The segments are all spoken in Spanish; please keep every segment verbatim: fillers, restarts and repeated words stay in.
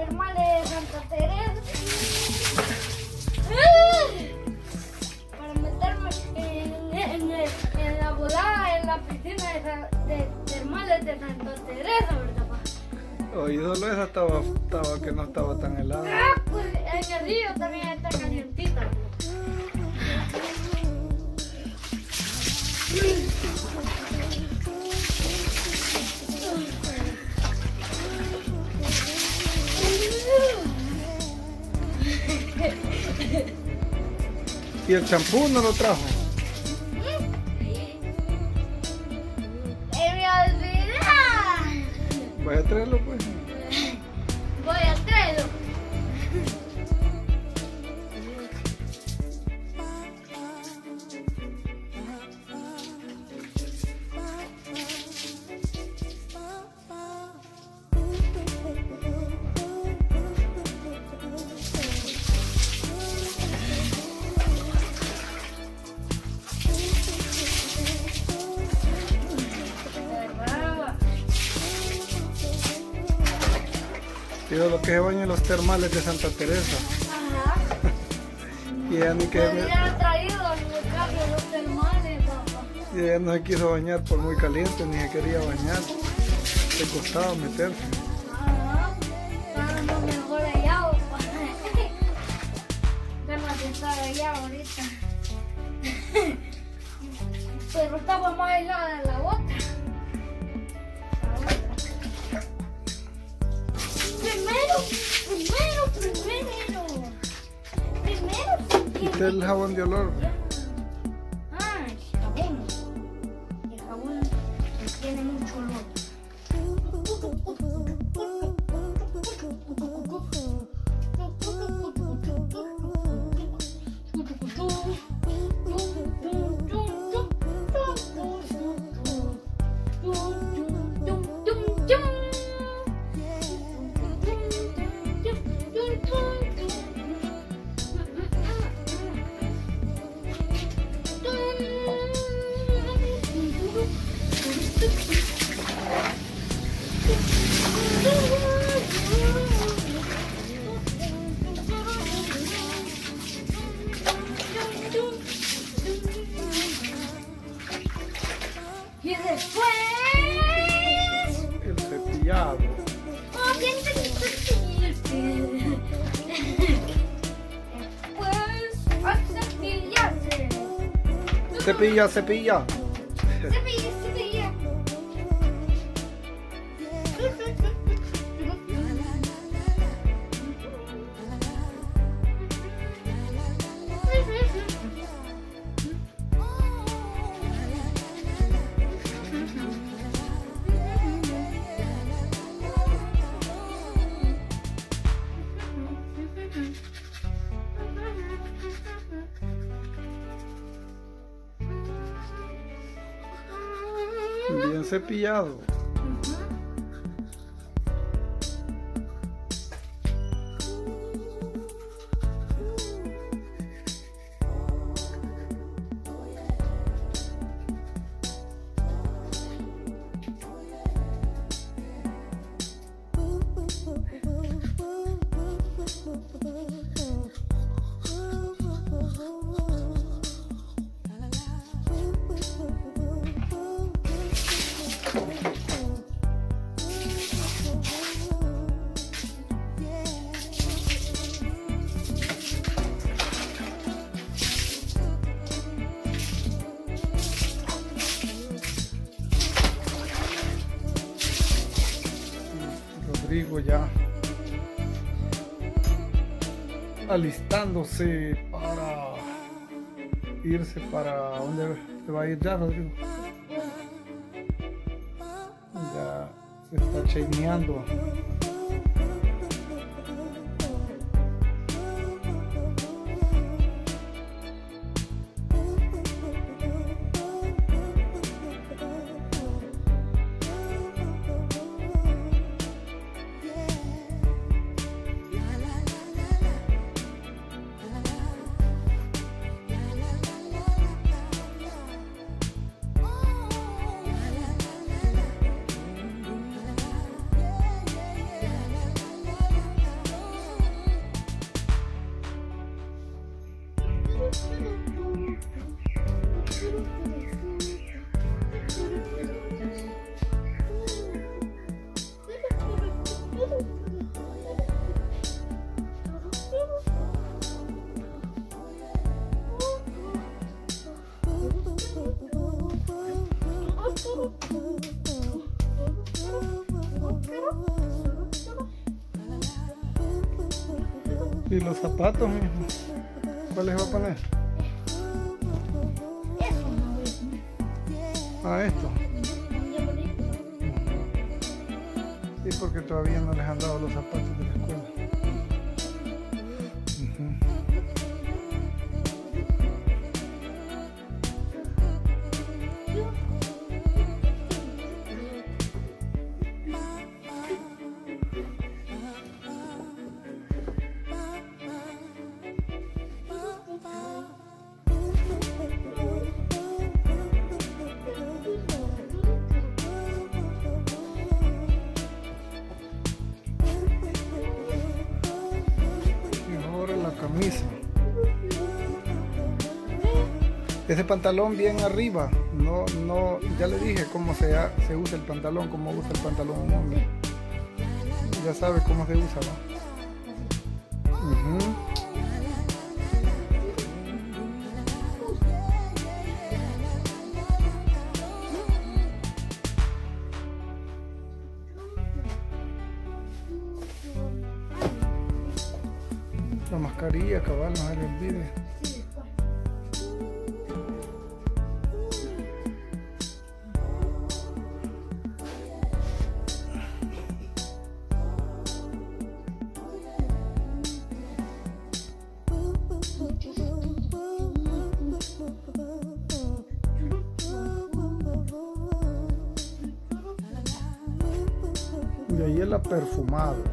termales de Santa Teresa. Para meterme en, en, en la volada en la piscina de, de termales de Santa Teresa, ¿verdad, pa? Oye, solo esa estaba, estaba que no estaba tan helada. Ah, pues en el río también está calientita. ¿Y el champú no lo trajo? ¡Eh, me olvidé! Vaya a traerlo pues. Voy a traerlo. Digo, lo que se baña en los termales de Santa Teresa. Ajá. Y ella ni que Me hubiera traído a mi casa los termales, papá. y ella no se quiso bañar por muy caliente, ni se quería bañar. Le costaba meterse. Ajá. Estaba mejor allá, papá. Ganas de estar allá ahorita. Pero estaba más helada de la otra. Primero, primero, primero. Primero. Quité el jabón de olor. Ah, el jabón. El jabón tiene mucho olor. Y después El cepillado. oh, bien cepillarse. Después a cepillarse. Cepilla, cepilla. Cepilla, cepilla. Bien cepillado. Rodrigo ya alistándose para irse para dónde se va a ir ya, Rodrigo. Ya se está chaineando. Y los zapatos mismos, ¿cuáles va a poner? Eso no es. Ah, esto. Ya bonito. Sí, porque todavía no les han dado los zapatos de la escuela. Ujú. Camisa. Ese pantalón bien arriba, no, no, ya le dije cómo se, se usa el pantalón, cómo usa el pantalón un hombre. Ya sabe cómo se usa, ¿no? Uh-huh. La mascarilla, cabal, no se le olvide. Y ahí el perfumado.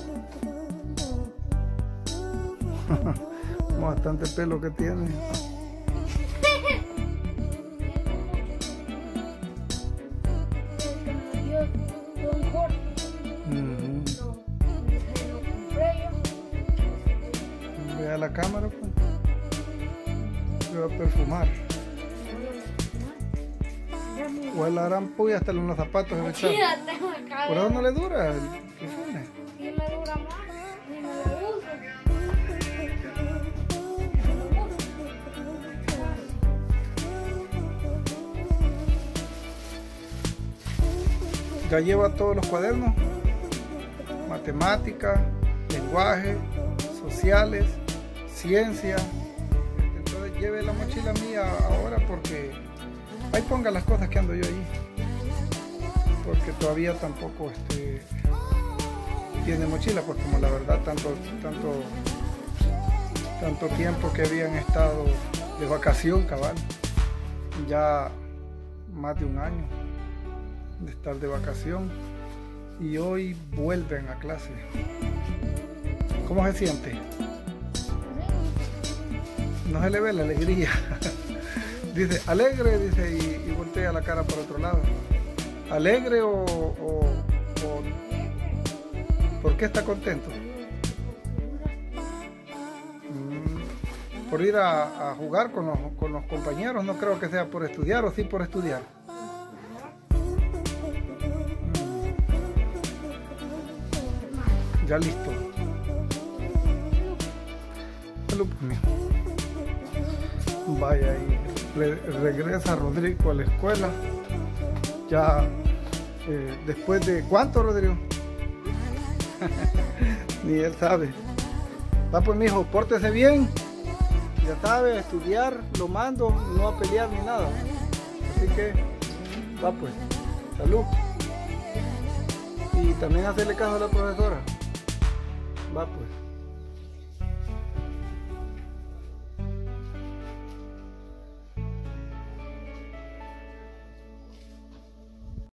Bastante pelo que tiene. Vea la cámara, pues. Se va a perfumar. O el arampo y hasta en los zapatos. Sí, ya tengo acá. Por eso no le dura el perfume. Sí me dura más. Ni me lo uso. Ya lleva todos los cuadernos, matemática, lenguaje, sociales, ciencia. Entonces lleve la mochila mía ahora porque ahí ponga las cosas que ando yo ahí, porque todavía tampoco este, tiene mochila, pues como la verdad tanto, tanto, tanto tiempo que habían estado de vacación, cabal, ya más de un año de estar de vacación y hoy vuelven a clase. ¿Cómo se siente? No se le ve la alegría. Dice, alegre, dice, y, y voltea la cara por otro lado. ¿Alegre o, o, o por qué está contento? Mm, por ir a, a jugar con los, con los compañeros, no creo que sea por estudiar, o sí por estudiar. Ya listo. Salud, mío. Vaya, y re regresa Rodrigo a la escuela. Ya eh, después de ¿cuánto, Rodrigo? Ni él sabe. Va pues, mijo, pórtese bien. Ya sabe, a estudiar, lo mando, no a pelear ni nada. Así que va pues. Salud. Y también hacerle caso a la profesora. Va pues.